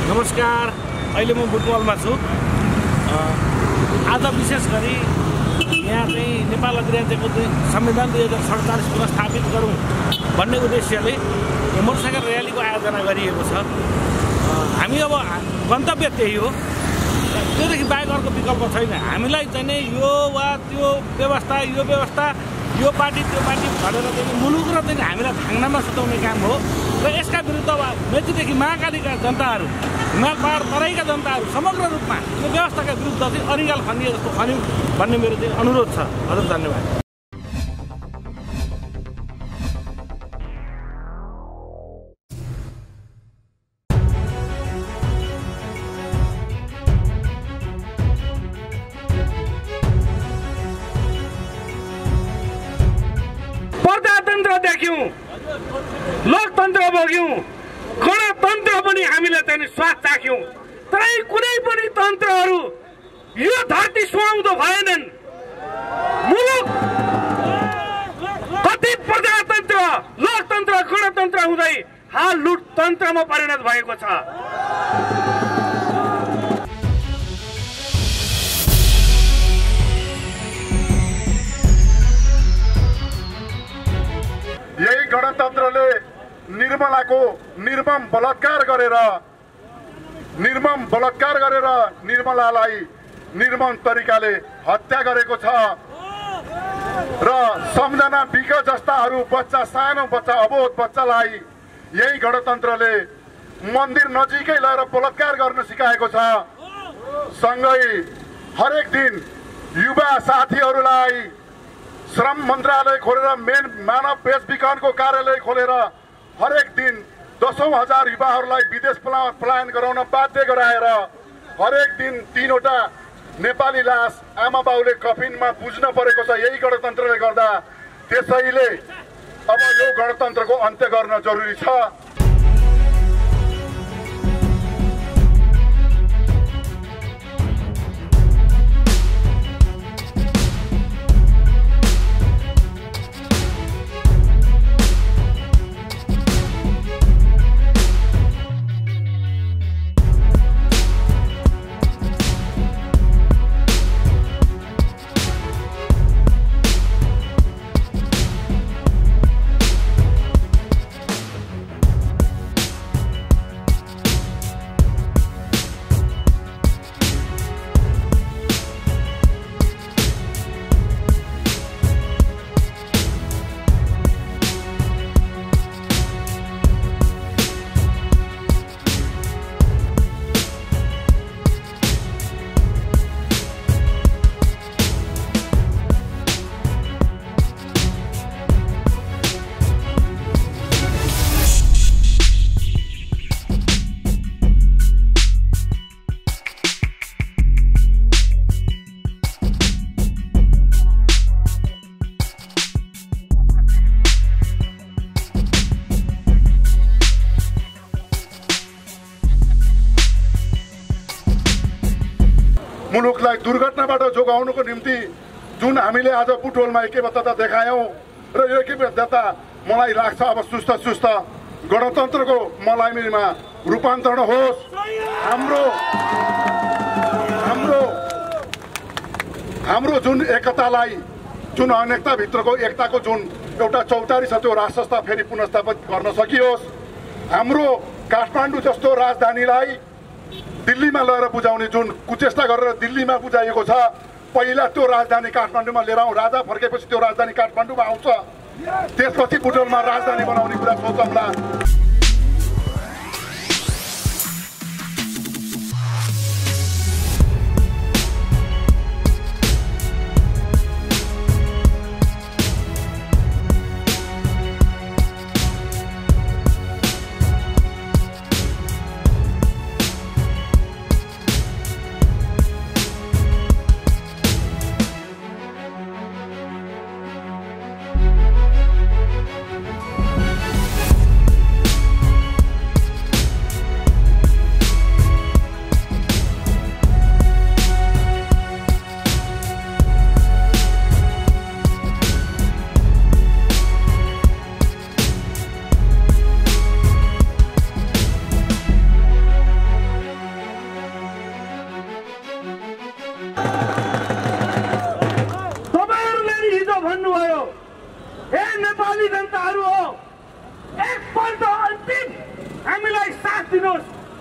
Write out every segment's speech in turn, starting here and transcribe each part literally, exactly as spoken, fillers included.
नमस्कार, अहिले म बुटवलमा छु। आज विशेष गरी यहाँ चाहिँ नेपाल अधिराज्यको संविधान दुई हजार सडचालिस पुनर्स्थापित गरौँ भन्ने उद्देश्यले मोटरसाइकल र्यालीको आयोजना गरिएको छ। हामी अब गन्तव्य त्यही हो, त्योदेखि बाहेक अर्को विकल्प छैन। हामीलाई चाहिँ नि यो वा त्यो व्यवस्था यो व्यवस्था यो पार्टी त्यो पार्टी भनेर चाहिँ मुलुक र चाहिँ हामीलाई भाङ्नामा सुताउने काम हो र यसका विरुद्ध मेचीदेखि महाकालीका जनताहरू, हिमाल पहाड तराईका जनताहरू समग्र रूपमा यो व्यवस्थाका विरुद्ध चाहिँ अरिगाल खनिए जस्तो खन्यौँ भन्ने मेरो चाहिँ अनुरोध छ। हजुर, धन्यवाद। प्रजातन्त्र देख्यौँ, लोकतन्त्र भोग्यौँ, गणतन्त्र पनि हामीले चाहिँ स्वाद चाख्यौँ। तरै कुनै पनि तन्त्रहरू यो धरती सुहाउँदो भएनन्। मुलुक कति प्रजातन्त्र, लोकतन्त्र, गणतन्त्र हुँदै हाल लुटतन्त्रमा परिणत भएको छ। यही गणतन्त्रले निर्मलाको निर्मम बलात्कार गरेर निर्मम बलात्कार गरेर निर्मलालाई निर्मम तरिकाले हत्या गरेको छ र सम्झना बिक जस्ताहरू बच्चा, सानो बच्चा, अबोध बच्चालाई यही गणतन्त्रले मन्दिर नजिकै लगेर बलात्कार गर्न सिकाएको छ। सँगै हरेक दिन युवा साथीहरूलाई श्रम मन्त्रालय खोलेर, मेन मानव बेच विकनको कार्यालय खोलेर हरेक दिन दसौँ हजार युवाहरूलाई विदेश पलायन गराउन बाध्य गराएर हरेक दिन तीनवटा नेपाली लास आमा बाउले कफिनमा बुझ्न परेको छ यही गणतन्त्रले गर्दा। त्यसैले अब यो गणतन्त्रको अन्त्य गर्न जरुरी छ। मुलुकलाई दुर्घटनाबाट जोगाउनको निम्ति जुन हामीले आज बुटवलमा ऐक्यबद्धता देखायौँ र यो ऐक्यबद्धता मलाई लाग्छ अब सुस्त सुस्त गणतन्त्रको मलाइमा रूपान्तरण होस्। हाम्रो हाम्रो हाम्रो जुन एकतालाई, जुन अनेकताभित्रको एकताको जुन एउटा चौतारी छ त्यो राष्ट्रसत्ता फेरि पुनर्स्थापित गर्न सकियोस्। हाम्रो काठमाडौँ जस्तो राजधानीलाई दिल्लीमा लगेर बुझाउने जुन कुचेष्टा गरेर दिल्लीमा बुझाइएको छ, पहिला त्यो राजधानी काठमाडौँमा लिएर आउँ। राजा फर्केपछि त्यो राजधानी काठमाडौँमा आउँछ, त्यसपछि बुटवलमा राजधानी बनाउने कुरा सोचौँला।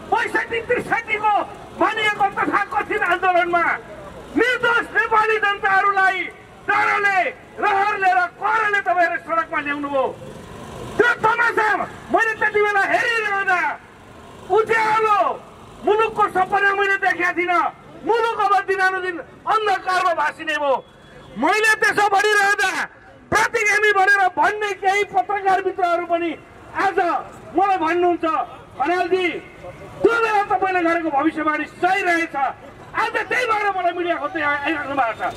पैँसठी त्रिसठीको भनिएको तथाकथित आन्दोलनमा निर्दोष नेपाली जनताहरूलाई डरले रहरले र करले तपाईँहरू सडकमा ल्याउनुभयो। त्यो तमासा मैले त्यति बेला हेरिरहँदा उज्यालो मुलुकको सपना मैले देखेका थिइनँ। मुलुक अब दिनानुदिन अन्धकारमा भासिने भयो। मैले त्यसो भनिरहँदा प्रतिगामी भनेर भन्ने केही पत्रकार मित्रहरू पनि आज मलाई भन्नुहुन्छ खनालजी त्यो बेला तपाईँले गरेको भविष्यवाणी सही रहेछ। आज त्यही भएर मलाई मिडिया खोज्दै आइराख्नु भएको छ।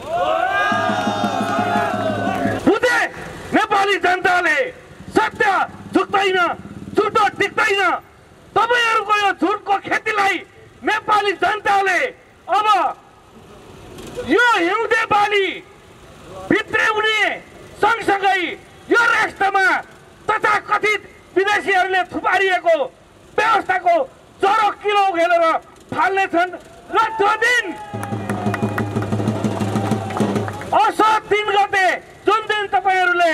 बुझे नेपाली जनताले सत्य झुक्दैन, झुटो टिक्दैन। तपाईँहरूको यो झुटको खेतीलाई नेपाली जनताले अब यो हिउँदे बाली भित्र्याउने सँगसँगै यो राष्ट्रमा तथाकथित विदेशीहरूले थुपारिएको व्यवस्थाको ज्वरो किलो खेलेर फाल्नेछन् र त्यो दिन असोज तीन गते जुन दिन तपाईँहरूले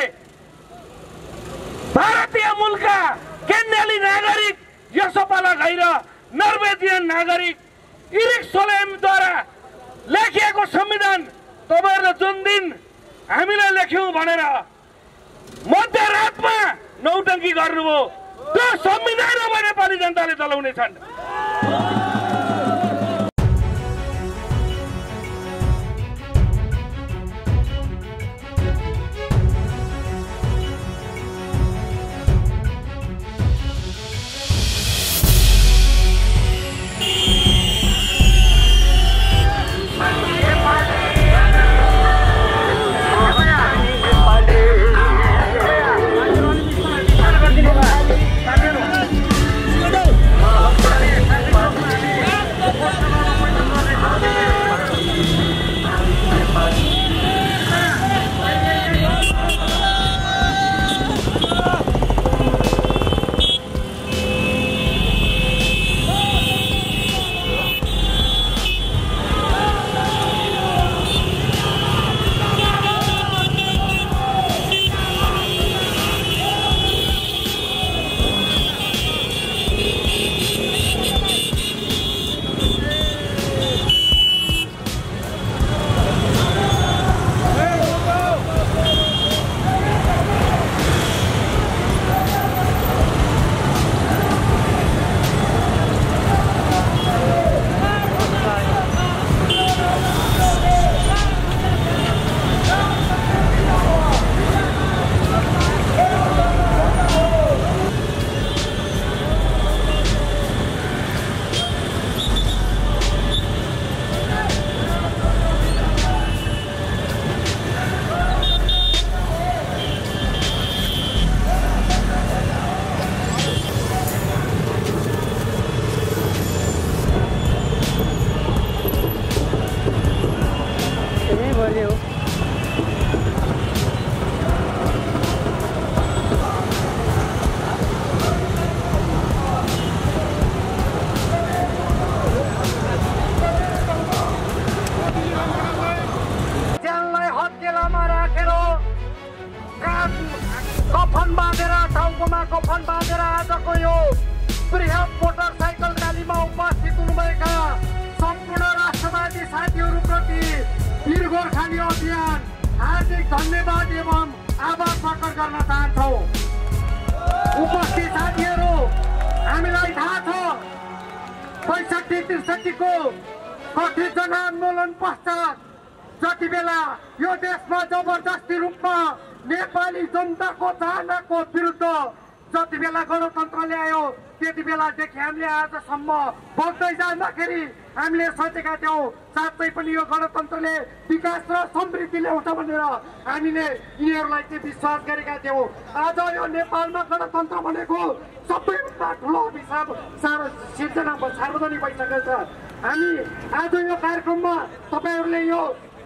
भारतीय मूलका केन्याली नागरिक यसोपाला घैर नर्वेजियन नागरिक इरिक सोलेमद्वारा लेखिएको संविधान तपाईँहरूले जुन दिन हामीले लेख्यौँ भनेर मध्यरातमा नौटङ्की गर्नुभयो, त्यो संविधान अब नेपाली जनताले चलाउनेछन्। धन्यवाद एवं आभार प्रकट गर्न चाहन्छौँ। उपस्थित साथीहरू, हामीलाई थाहा छ पैँसठी त्रिसठीको कथित जनआन्दोलन पश्चात जति बेला यो देशमा जबरजस्ती रूपमा नेपाली जनताको चाहनाको विरुद्ध जति बेला गणतन्त्र ल्यायो त्यति बेलादेखि हामीले आजसम्म बढ्दै जाँदाखेरि हामीले सोचेका थियौँ साँच्चै पनि यो गणतन्त्रले विकास र समृद्धि ल्याउँछ भनेर हामीले यिनीहरूलाई चाहिँ विश्वास गरेका थियौँ। आज यो नेपालमा गणतन्त्र भनेको सबैभन्दा ठुलो अभिशाप सारा सिर्जना सार्वजनिक भइसकेको छ। हामी आज यो कार्यक्रममा तपाईँहरूले यो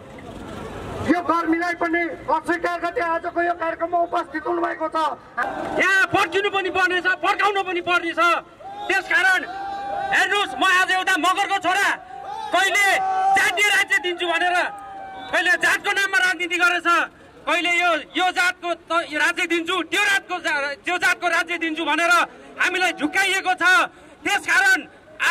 यो गर्मीलाई पनि अस्वीकार गर्दै आजको यो कार्यक्रममा उपस्थित हुनुभएको छ। यहाँ पर्खिनु पनि पर्नेछ, फर्काउनु पनि पर्नेछ। त्यसकारण हेर्नुहोस्, म आज एउटा मगरको छोरा कहिले जातीय राज्य दिन्छु भनेर कहिले जातको नाममा राजनीति गरेछ, कहिले यो यो जातको राज्य दिन्छु त्यो जातको त्यो जातको राज्य दिन्छु भनेर हामीलाई झुक्काइएको छ। त्यसकारण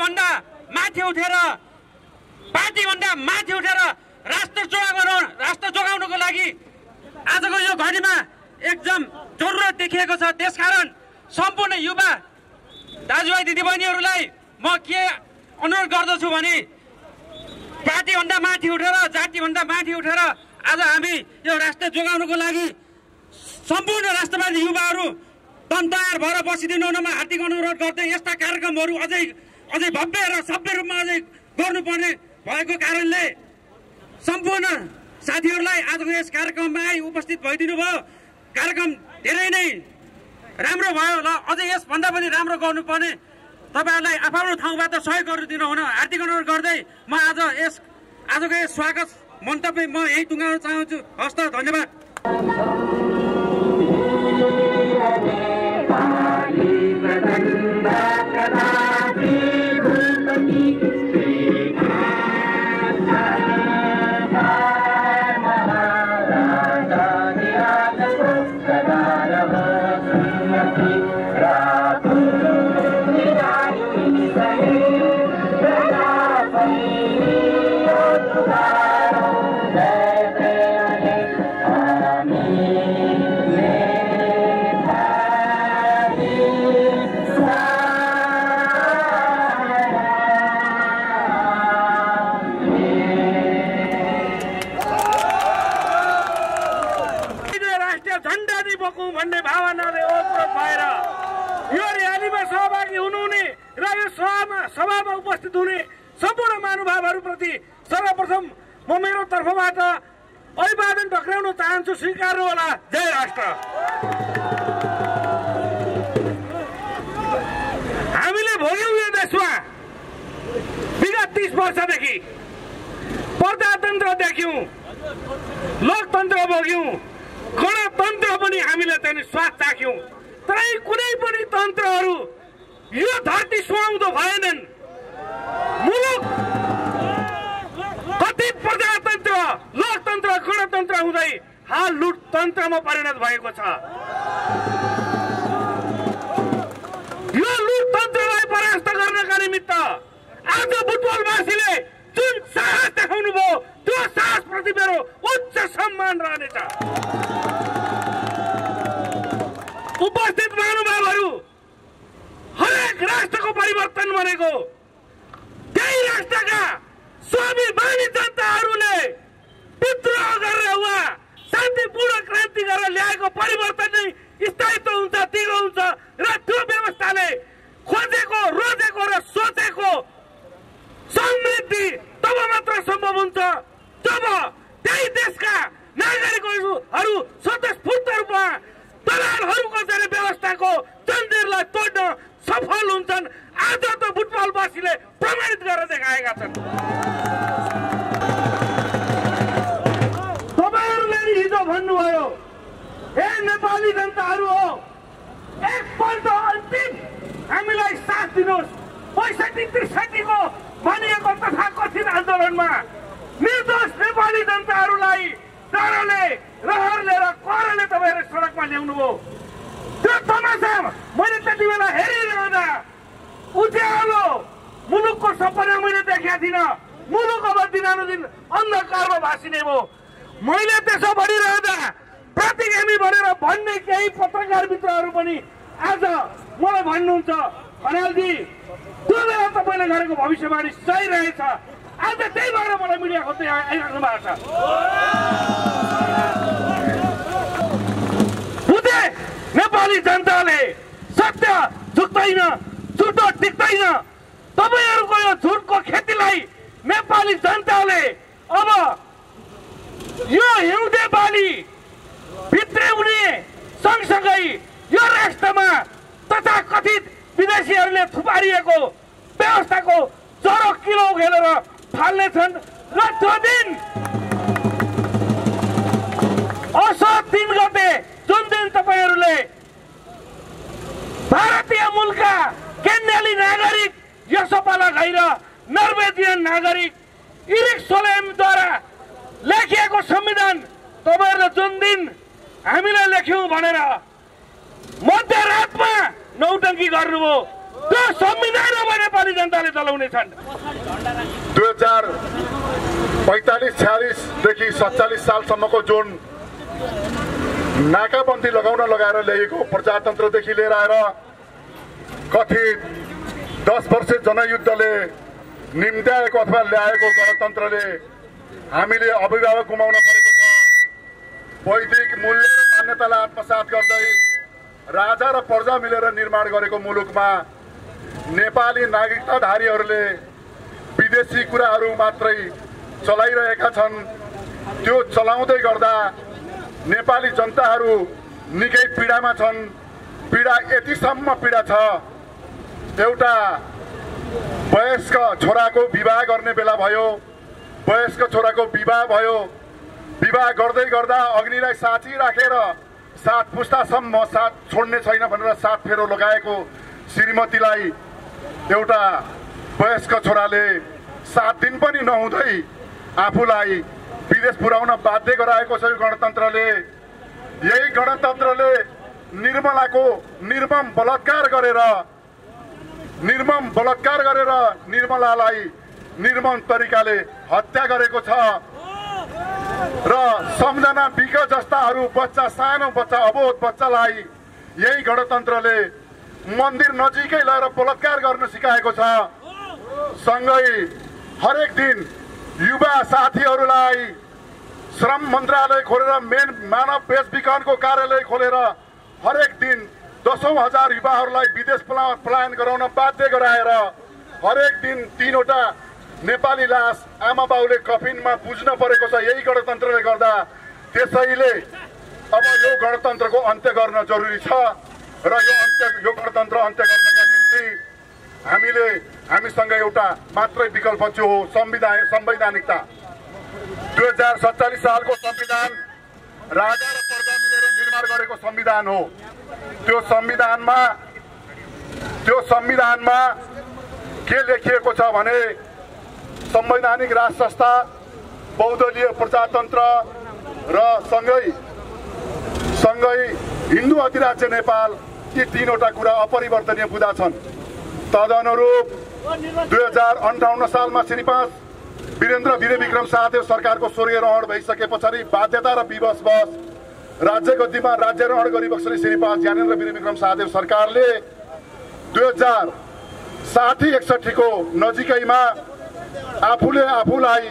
भन्दा माथि उठेर पार्टीभन्दा माथि उठेर राष्ट्र जोगाउनु राष्ट्र जोगाउनको लागि आजको यो घडीमा एकदम जरुरत देखिएको छ। त्यसकारण सम्पूर्ण युवा दाजुभाइ दिदीबहिनीहरूलाई म के अनुरोध गर्दछु भने पार्टीभन्दा माथि उठेर जातिभन्दा माथि उठेर आज हामी यो राष्ट्र जोगाउनको लागि सम्पूर्ण राष्ट्रवादी युवाहरू दम तयार भएर बसिदिनु हुनमा हार्दिक अनुरोध गर्दै यस्ता कार्यक्रमहरू अझै अझै भव्य र सभ्य रूपमा अझै गर्नुपर्ने भएको कारणले सम्पूर्ण साथीहरूलाई आजको यस कार्यक्रममा आई उपस्थित भइदिनु भयो। कार्यक्रम धेरै नै राम्रो भयो ल अझै यसभन्दा पनि राम्रो गर्नुपर्ने तपाईँहरूलाई आफ्नो ठाउँबाट सहयोग गरिदिनु हुन हार्दिक अनुरोध गर्दै म आज यस आजको यस स्वागत मन्तव्य म यही टुङ्गाउन चाहन्छु। हस्त धन्यवाद। भन्ने भावनाले ओतप्रोत भएर यो र्यालीमा सहभागी हुनुहुने र यो सभामा सभामा उपस्थित हुने सम्पूर्ण महानुभावहरूप्रति सर्वप्रथम म मेरो तर्फबाट अभिवादन टक्राउन चाहन्छु। स्वीकार्नु होला। जय राष्ट्र। हामीले भोग्यौँ यो देशमा विगत तीस वर्षदेखि प्रजातन्त्र देख्यौँ, लोकतन्त्र भोग्यौँ, गणतन्त्र पनि हामीले चाहिँ स्वाद चाख्यौँ। तर कुनै पनि तन्त्रहरू यो धरती सुहाउँदो भएनन्। मुलुक कति प्रजातन्त्र, लोकतन्त्र, गणतन्त्र हुँदै हाल लुटतन्त्रमा परिणत भएको छ। यो लुटतन्त्रलाई परास्त गर्नका निमित्त आज बुटवलवासीले जुन साहस देखाउनु भयो त्यो साहसप्रति मेरो उच्च सम्मान रहनेछ। उपस्थित महानुभावहरू, हरेक राष्ट्रको परिवर्तन भनेको त्यही राष्ट्रका स्वाभिमानी जनताहरूले विद्रोह गरेर वा शान्तिपूर्ण क्रान्ति गरेर ल्याएको परिवर्तन नै स्थायित्व हुन्छ, तिगो हुन्छ र त्यो व्यवस्थाले खोजेको, रोजेको र सोचेको समृद्धि तब मात्र सम्भव हुन्छ जब त्यही देशका नागरिकहरू स्वतस्फूर्त रूपमा दलालहरूको चाहिँ व्यवस्थाको जन्जिरलाई तोड्न सफल हुन्छन्। आज त बुटवलवासीले प्रमाणित गरेर देखाएका छन्। तपाईँहरूले हिजो भन्नुभयो, ए नेपाली जनताहरू हो, एकपल्ट अन्तिम हामीलाई साथ दिनुहोस्। पैँसठी त्रिसठीको भनिएको तथाकथित आन्दोलनमा निर्दोष नेपाली जनताहरूलाई डरले, रहरले र करले तपाईँहरू सडकमा ल्याउनु भयो। त्यो तमासा मैले त्यति बेला हेरिरहँदा उज्यालो मुलुकको सपना मैले देखेका थिइनँ। मुलुक अब दिनानुदिन अन्धकारमा भासिने भयो। मैले त्यसो भनिरहँदा प्रतिगामी भनेर भन्ने केही पत्रकार मित्रहरू पनि आज मलाई भन्नुहुन्छ, खनालजी त्यो बेला तपाईँले गरेको भविष्यवाणी सही रहेछ। आज त्यही भएर मलाई मिडिया खोज्दै आइराख्नु भएको छ। बुझे नेपाली जनताले सत्य झुक्दैन, झुटो टिक्दैन। तपाईँहरूको यो झुटको खेतीलाई नेपाली जनताले अब यो हिउँदे बाली भित्र्याउने सँगसँगै यो राष्ट्रमा तथाकथित विदेशीहरूले थुपारिएको व्यवस्थाको जरो किलो खेलेर फाल्नेछन् र त्यो दिन असोज तीन गते जुन दिन तपाईँहरूले भारतीय मूलका केन्याली नागरिक यसोपाला गैर नर्वेजियन नागरिक इरिक सोलेमद्वारा लेखिएको संविधान तपाईँहरूले जुन दिन हामीले लेख्यौँ भनेर मध्यरातमा नौटङ्की गर्नुभयो, त्यो संविधान अब नेपाली जनताले चलाउनेछन्। दुई हजार पैँतालिस छ्यालिसदेखि सत्तालिस सालसम्मको जुन नाकाबन्दी लगाउन लगाएर ल्याइएको प्रजातन्त्रदेखि लिएर आएर कथित दस वर्ष जनयुद्धले निम्त्याएको अथवा ल्याएको गणतन्त्रले हामीले अभिभावक गुमाउन परेको छ। वैदिक मूल्य र मान्यतालाई आत्मसात गर्दै राजा र प्रजा मिलेर निर्माण गरेको मुलुकमा नेपाली नागरिकताधारीहरूले विदेशी कुराहरू मात्रै चलाइरहेका छन्। त्यो चलाउँदै गर्दा नेपाली जनताहरू निकै पीडामा छन्। पीडा यतिसम्म पीडा छ, एउटा वयस्क छोराको विवाह गर्ने बेला भयो, वयस्क छोराको विवाह भयो, विवाह गर्दै गर्दा अग्निलाई साथी राखेर सात पुस्तासम्म साथ छोड्ने छैन भनेर सात फेरो लगाएको श्रीमतीलाई एउटा वयस्क छोराले सात दिन पनि नहुँदै आफूलाई विदेश पुर्याउन बाध्य गराएको छ। यो गणतन्त्रले यही गणतन्त्रले निर्मलाको निर्मम बलात्कार गरेर निर्मम बलात्कार गरेर निर्मलालाई निर्मम तरिकाले हत्या गरेको छ र सम्झना बिक जस्ताहरू बच्चा सानो बच्चा अबोध बच्चालाई यही गणतन्त्रले मन्दिर नजिकै लगेर बलात्कार गर्न सिकाएको छ। सँगै हरेक दिन युवा साथीहरूलाई श्रम मन्त्रालय खोलेर मेन मानव बेचबिखनको कार्यालय खोलेर हरेक दिन दसौँ हजार युवाहरूलाई विदेश पलायन गराउन बाध्य गराएर हरेक दिन तीनवटा नेपाली लास आमा बाउले कफिनमा बुझ्न परेको छ यही गणतन्त्रले गर्दा। त्यसैले अब यो गणतन्त्रको अन्त्य गर्न जरुरी छ र यो अन्त्य यो गणतन्त्र अन्त्य गर्नका निम्ति हामीले हामीसँग एउटा मात्रै विकल्प चाहिँ हो संविधान संवैधानिकता। दुई हजार सत्तालिस सालको संविधान राजा र प्रजा मिलेर निर्माण गरेको संविधान हो। त्यो संविधानमा त्यो संविधानमा के लेखिएको छ भने संवैधानिक राज संस्था, बहुदलीय प्रजातन्त्र र सँगै सँगै हिन्दू अधिराज्य नेपाल यी तीनवटा कुरा अपरिवर्तनीय बुँदा छन्। तदनुरूप दुई हजार अन्ठाउन्न सालमा श्री पाँच वीरेन्द्र वीर विक्रम शाहदेव सरकारको स्वर्गीय रहण भइसके पछाडि बाध्यता र विवश बस राज्य गद्दीमा राज्यारोहण गरिबक्सने श्री पाँच ज्ञानेन्द्र वीर विक्रम शाहदेव सरकारले दुई हजार साठी एकसठीको नजिकैमा आफूले आफूलाई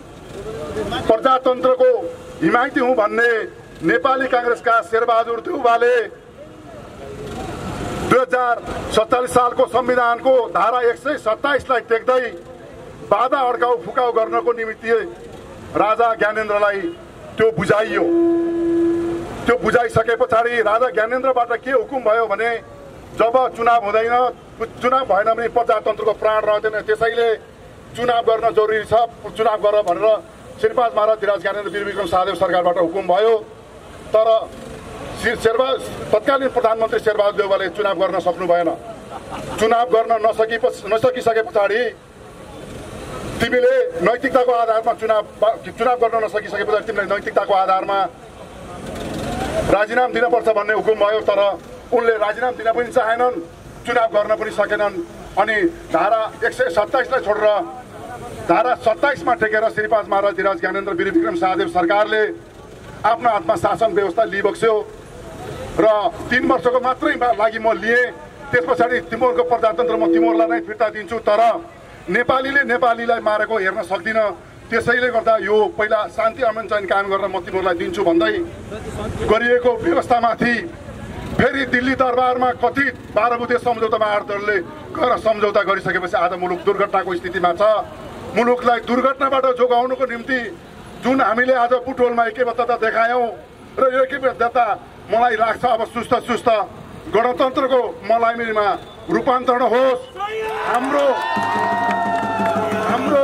प्रजातन्त्रको हिमायती हुँ भन्ने नेपाली कांग्रेसका शेरबहादुर देउवाले दुई हजार सत्तालिस सालको संविधानको धारा एक सय सत्ताइसलाई टेक्दै बाधा अड्काउ फुकाउ गर्नको निमित्त राजा ज्ञानेन्द्रलाई त्यो बुझाइयो। त्यो बुझाइसके पछाडि राजा ज्ञानेन्द्रबाट के हुकुम भयो भने जब चुनाव हुँदैन, चुनाव भएन भने प्रजातन्त्रको प्राण रहँदैन, त्यसैले चुनाव गर्न जरुरी छ, चुनाव गर भनेर श्री पाँच महाराज धिराज ज्ञानेन्द्र वीर विक्रम शाहदेव सरकारबाट हुकुम भयो। तर शेरबहादुर तत्कालीन प्रधानमन्त्री शेरबहादुर देउवाले चुनाव गर्न सक्नु भएन। चुनाव गर्न नसकि नसकिसके पछाडि तिमीले नैतिकताको आधारमा चुनाव चुनाव गर्न नसकिसके पछाडि तिमीले नैतिकताको आधारमा राजीनामा दिनुपर्छ भन्ने हुकुम भयो। तर उनले राजीनामा दिन पनि चाहेनन्, चुनाव गर्न पनि सकेनन्। अनि धारा एक सय सत्ताइसलाई छोडेर धारा सत्ताइसमा टेकेर श्री पाँच महाराज धिराज ज्ञानेन्द्र वीर विक्रम शाहदेव सरकारले आफ्नो हातमा शासन व्यवस्था लिइबक्स्यो र तीन वर्षको मात्रै लागि म लिएँ। त्यस पछाडि तिमीहरूको प्रजातन्त्र म तिमीहरूलाई नै फिर्ता दिन्छु, तर नेपालीले नेपालीलाई मारेको हेर्न सक्दिनँ, त्यसैले गर्दा यो पहिला शान्ति अमन चयन कायम गरेर म तिमीहरूलाई दिन्छु भन्दै गरिएको व्यवस्थामाथि फेरि दिल्ली दरबारमा कथित बाह्र बुधे सम्झौतामा आठ दलले गएर सम्झौता गरिसकेपछि आज मुलुक दुर्घटनाको स्थितिमा छ। मुलुकलाई दुर्घटनाबाट जोगाउनुको निम्ति जुन हामीले आज बुटवलमा ऐक्यबद्धता देखायौँ र यो ऐक्यबद्धता मलाई लाग्छ अब सुस्त सुस्त गणतन्त्रको मलाइमा रूपान्तरण होस्। हाम्रो हाम्रो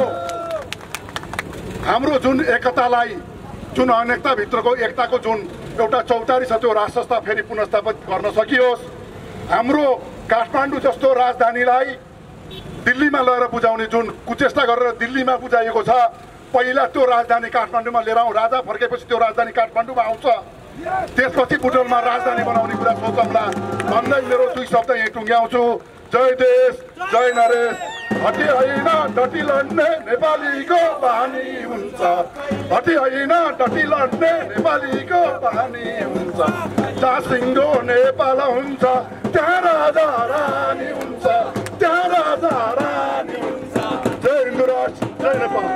हाम्रो जुन एकतालाई जुन अनेकताभित्रको एकताको जुन एउटा चौतारी छ त्यो राज संस्था फेरि पुनर्स्थापित गर्न सकियोस्। हाम्रो काठमाडौँ जस्तो राजधानीलाई दिल्लीमा लगेर बुझाउने जुन कुचेष्टा गरेर दिल्लीमा बुझाइएको छ, पहिला त्यो राजधानी काठमाडौँमा लिएर आउँ, राजा फर्केपछि त्यो राजधानी काठमाडौँमा आउँछ, त्यसपछि बुटवलमा राजधानी बनाउने कुरा सोचौँला भन्दै मेरो दुई शब्द यहीँ टुङ्ग्याउँछु। जय देश, जय नरेश, हटी होइन डटी लड्ने नेपालीको बानी हुन्छ हटी होइन डटी लड्ने नेपालीको बानी हुन्छ जहाँ सिङ्गो नेपाल हुन्छ त्यहाँ राजा रानी हुन्छ त्यहाँ राजा रानी हुन्छ जय हिन्दुराज जय नेपाल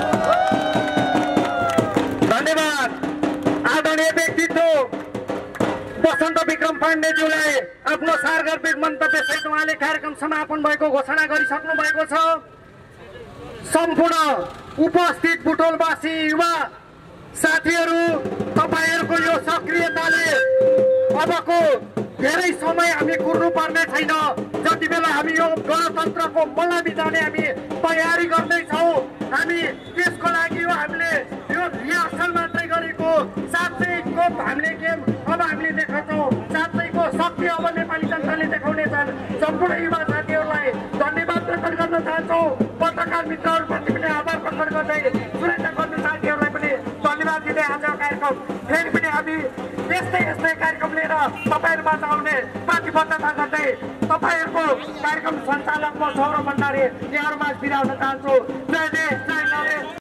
धन्यवाद आदरणीय व्यक्तित्व बसन्त विक्रम पाण्डेज्यूलाई आफ्नो सार्वजनिक मन्तव्य सहित उहाँले कार्यक्रम समापन भएको घोषणा गरिसक्नु भएको छ। सम्पूर्ण उपस्थित बुटोलवासी युवा साथीहरू तपाईहरूको यो सक्रियताले अबको धेरै समय हामी कुर्नु पर्ने छैन। जति बेला हामी यो गणतन्त्रको मल्लामी जाने हामी तयारी गर्दैछौँ हामी त्यसको लागि यो हामीले यो रिहर्सल मात्रै गरेको साँच्चैको हामीले गेम अब हामीले देखाउँछौँ साँच्चैको शक्ति अब नेपाली जनताले देखाउने छन्। सम्पूर्ण युवा साथीहरूलाई धन्यवाद प्रकट गर्न चाहन्छौँ। पत्रकार मित्रहरूप्रति पनि आभार प्रकट गर्दै सुरक्षाकर्मी साथीहरूलाई पनि धन्यवाद दिँदै आजको कार्यक्रम फेरि पनि हामी यस्तै यस्तै कार्यक्रम लिएर तपाईँहरूमा आउने प्रतिबद्धता गर्दै तपाईँहरूको कार्यक्रम सञ्चालक म सौरभ भण्डारी यहाँहरूमा बिदा हुन चाहन्छु। जय देश जय